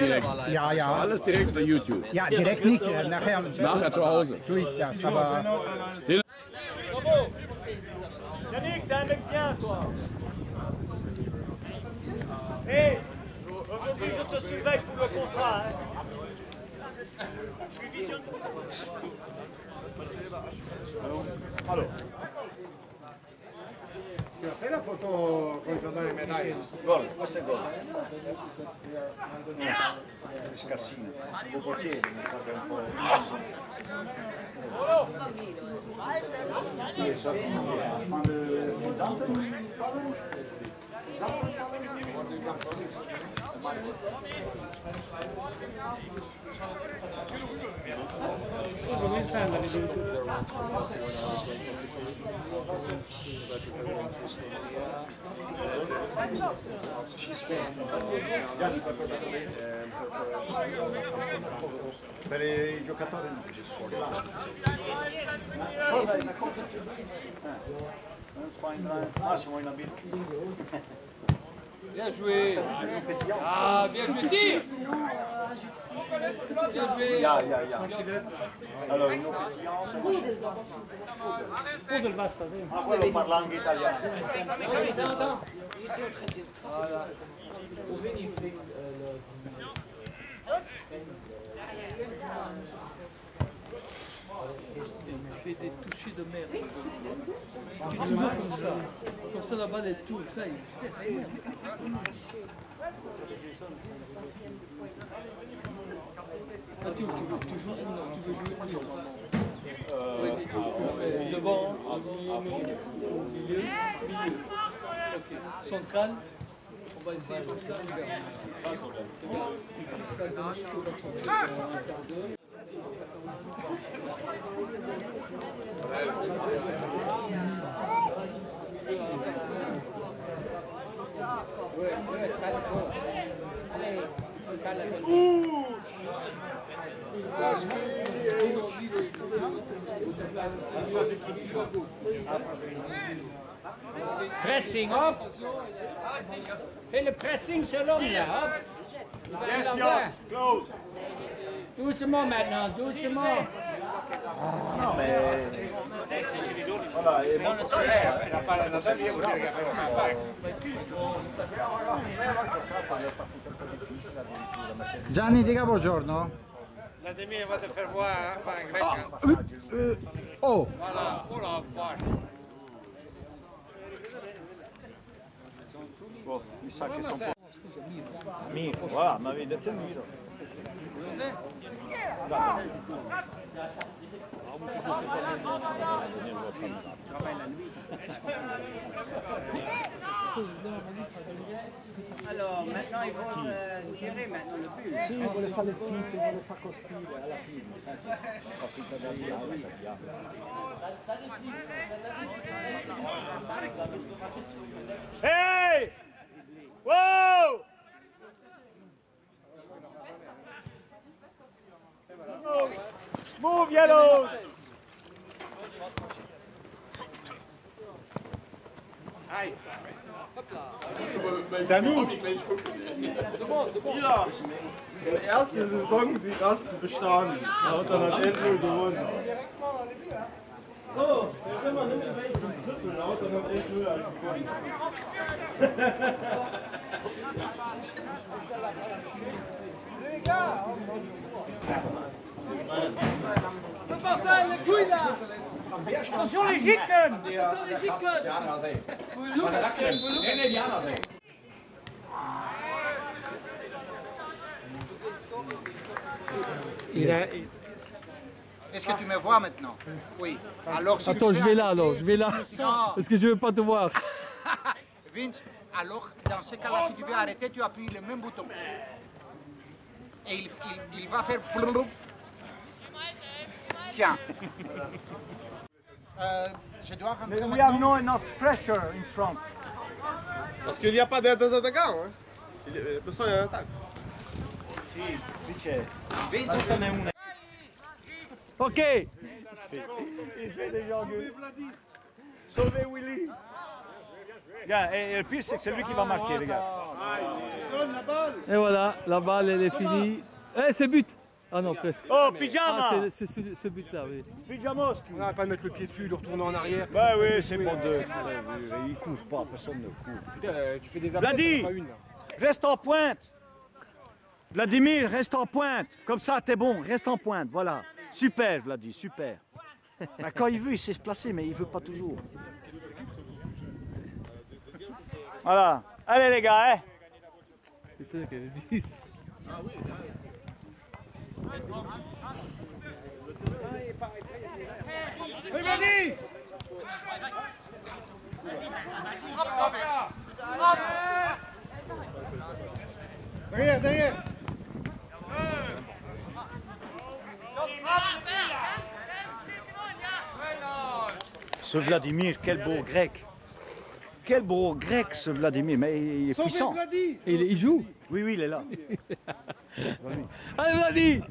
Direkt. Ja, ja. Alles direkt auf YouTube. Ja, direkt nicht. Nachher zu Hause. tue ich das. Aber Yannick, t'es un mec bien, toi. Hé, aujourd'hui je te surveille pour le contrat. Hein. Je suis visionnaire. Allora. Fai la foto con i giornali medaglie. Gol, questo è gol. Scarsino. Un portiere, mi sa che è un po'. Per i giocatori non ci sono. Cosa è una cosa? Non si fa entrare. Massimo in abito. Bien joué. Ah, bien joué, tire. Bien joué. Ja. Allora, in pétillant, Del Bassa, sì. ma quello parla anche italiano. Attends. Voilà. Tu fais des touchés de merde. Tu es toujours comme ça. Comme ça, la balle est tourne. Ça, putain, ça énerve. Ah, tu joues ou non? Tu veux jouer où? Devant, milieu. Ok. Central. On va essayer comme ça. Regarde. Ici, tu vas gauche, tu vas centrer. Pressing, hop. Et le pressing sur l'homme là, hop. Doucement maintenant, doucement. No, ma voilà, è molto la palla è andata via, vuol dire che aveva Gianni, dica buongiorno. La demie va te faire voir, va in Grecia. Oh, Voilà, oh la vache. Oh, mi sa che sono un po'. Miro, voilà, mi avevi detto Miro. Alors maintenant ils vont gérer maintenant le but. Sì, vuole fare le finte, vuole far costruire alla fine, sai? Capito da lì, Hey! Wow! Move, yellow! C'est à nous. Ja. Die erste Saison sie Rask bestanden. Er hat dann halt 11-0 gewonnen. Oh, der Rimmer nimmt die Welt zum Triple laut und hat 11-0 gewonnen. Marcel, les couilles là! Attention les gicles! Attention les gicles! est-ce que tu me vois maintenant? Oui. Alors, si Attends, je vais là alors, je vais là. Non. Parce que je veux pas te voir. Vince, alors dans ce cas-là, si tu veux arrêter, tu appuies le même bouton. Et il va faire... Tiens. Je dois rentrer We have maintenant. no enough pressure in front. Parce qu'il n'y a pas d'attaquant. Hein. Personne n'est en attaque. Sì, qui c'è. Vince, Ok. Il fait des gens. Sauvez Willy. Bien, et le pire, c'est que c'est lui qui va marquer, les gars. Donne la balle. Et voilà, la balle, elle est finie. Eh, c'est but. Ah non, presque. Oh, Ah, pyjama! c'est ce but-là, oui. Pyjamos! On n'arrête pas de mettre le pied dessus, de retourner en arrière. Bah oui, c'est bon deux. Il court pas, personne ne court. Putain, tu fais des Vladi, appels, pas une là. reste en pointe. Vladimir, reste en pointe. Comme ça, t'es bon, reste en pointe, voilà. Super, Vladi, super. Bah, quand il veut, il sait se placer, mais il veut pas toujours. Voilà. Allez, les gars, hein. C'est ça qu'elle dit. Hey, Vladi! Derrière, derrière! Ce Vladimir, quel beau grec. Quel beau grec, ce Vladimir, mais il est puissant. Vladi! Et il joue. Oui, oui, il est là. Allez, Vladi!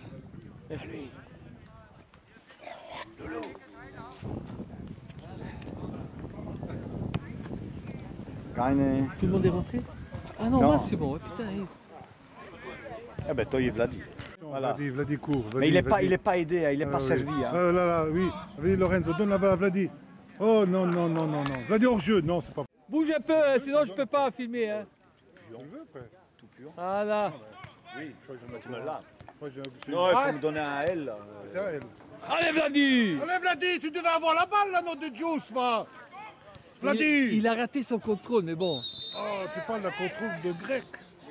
Keine. Tout le monde est rentré? Ah non, Non. moi c'est bon, ouais, putain. Eh ben, toi, il est Vladi. Voilà. Vladi court. Mais il n'est pas aidé, hein, il n'est pas servi. Hein. Là, là, oui. Vas-y, Lorenzo, donne la balle à Vladi. Oh non, non, non, non, non. Vladi hors jeu, non, c'est pas. Bouge un peu, hein, sinon je peux pas filmer. Hein. Tout pur. Voilà. Oui, tu me laves. Moi, j'ai Non, il faut me donner un L. Là. C'est vrai. Allez, Vladi! Allez, Vladi, tu devais avoir la balle, là, nom de Juice, va. Vladi! Il a raté son contrôle, mais bon. Oh, tu parles d'un contrôle de grec.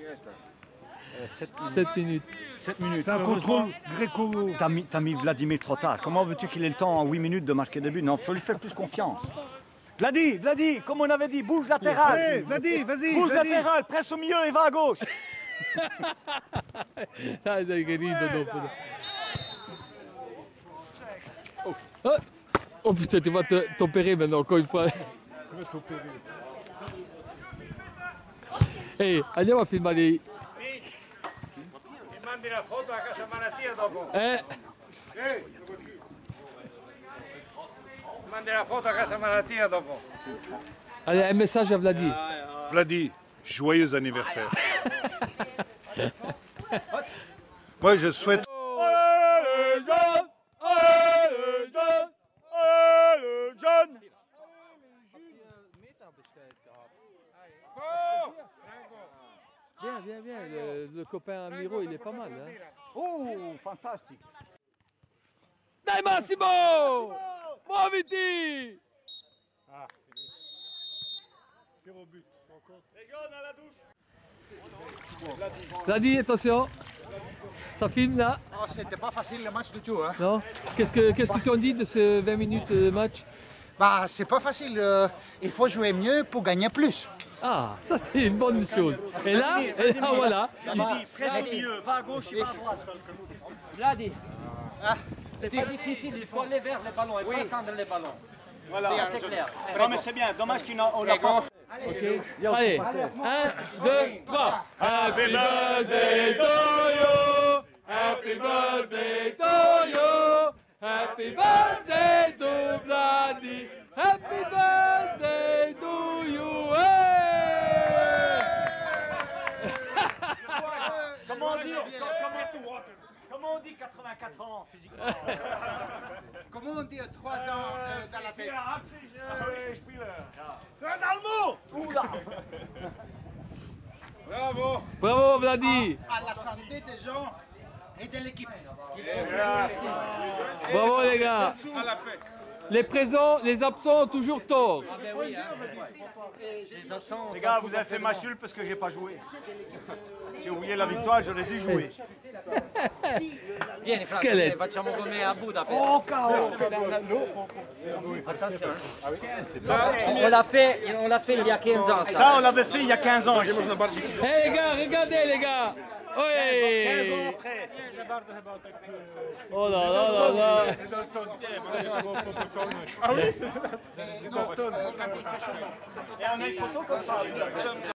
7 minutes. 7 minutes. C'est un contrôle gréco. T'as mis Vladimir trop tard. Comment veux-tu qu'il ait le temps en 8 minutes de marquer des buts? Non, il faut lui faire plus confiance. Vladi, Vladi, comme on avait dit, bouge latéral. Allez, Vladi, vas-y. Bouge Vladi. latéral, presse au milieu et va à gauche. Dai, che rido dopo. Oh putain, tu vas t'opérer maintenant encore une fois. Ehi, andiamo a filmare. Mi mandi la foto a casa malattia dopo. Mandi la foto a casa malattia dopo. Allez, un message à Vladi. Vladi, joyeux anniversaire. Moi, je souhaite. Allez, jeune! Allez, jeune! Allez, jeune! Bien, bien, bien. Le copain Miro, il est pas mal. Hein. Oh, fantastique! Dai Massimo! Muoviti! Tire au but. Les jeunes à la douche! Vladi, attention. Ça filme là? Oh, c'était pas facile le match du tout. Hein. Non? Qu'est-ce que tu en dis de ces 20 minutes de match? Bah, c'est pas facile. Il faut jouer mieux pour gagner plus. Ah, ça c'est une bonne chose. Et là, voilà. J'ai dit, presse au milieu, va à gauche et va à droite. Vladi, Ah, c'est pas difficile, il faut aller vers les ballons et pas attendre les ballons. Voilà. Ça, c'est clair. Non, mais c'est bien, dommage qu'on n'a Prego. pas. Allez, 1, 2, 3. Happy birthday to you. Happy birthday to you. Happy birthday to Vladi. Happy birthday to you. Hey! Comment on dit 84 ans physiquement? Comment on dit 3 ans dans la tête? Bravo. Bravo Vladi. À la santé des gens et de l'équipe. Bravo les gars. Les présents, les absents ont toujours tort. Ah ben oui, hein. Les absents, Les gars, vous avez fait ma chule parce que j'ai pas joué. J'ai oublié la victoire, j'aurais dû jouer. Vieni, Franco, Skelet. facciamo come a Budapest. Oh, KO! Attention. On l'a fait il y a 15 ans. Ça, on l'avait fait il y a 15 ans. Eh les gars, regardez les gars. 15 Oui. ans après. Oh là là là là. Ah oui, c'est Dalton. Quand il fait chaud. Et on a une photo comme ça.